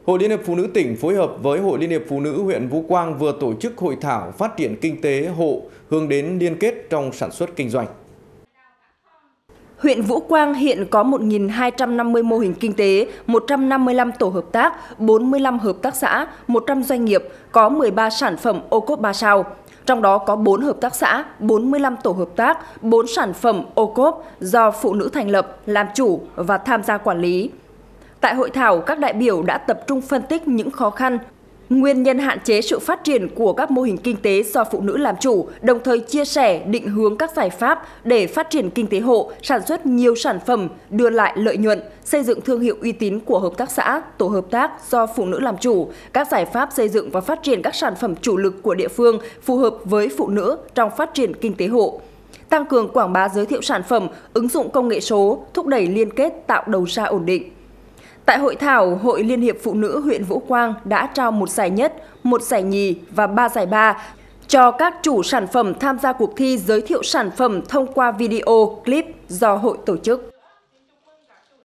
Hội Liên hiệp Phụ nữ tỉnh phối hợp với Hội Liên hiệp Phụ nữ huyện Vũ Quang vừa tổ chức hội thảo phát triển kinh tế hộ hướng đến liên kết trong sản xuất kinh doanh. Huyện Vũ Quang hiện có 1.250 mô hình kinh tế, 155 tổ hợp tác, 45 hợp tác xã, 100 doanh nghiệp, có 13 sản phẩm ô cốp 3 sao. Trong đó có 4 hợp tác xã, 45 tổ hợp tác, 4 sản phẩm ô cốp do phụ nữ thành lập, làm chủ và tham gia quản lý. Tại hội thảo, các đại biểu đã tập trung phân tích những khó khăn, nguyên nhân hạn chế sự phát triển của các mô hình kinh tế do phụ nữ làm chủ, đồng thời chia sẻ định hướng các giải pháp để phát triển kinh tế hộ, sản xuất nhiều sản phẩm, đưa lại lợi nhuận, xây dựng thương hiệu uy tín của hợp tác xã, tổ hợp tác do phụ nữ làm chủ, các giải pháp xây dựng và phát triển các sản phẩm chủ lực của địa phương phù hợp với phụ nữ trong phát triển kinh tế hộ. Tăng cường quảng bá giới thiệu sản phẩm, ứng dụng công nghệ số, thúc đẩy liên kết tạo đầu ra ổn định. Tại hội thảo, Hội Liên hiệp Phụ nữ huyện Vũ Quang đã trao 1 giải nhất, 1 giải nhì và 3 giải ba cho các chủ sản phẩm tham gia cuộc thi giới thiệu sản phẩm thông qua video, clip do hội tổ chức.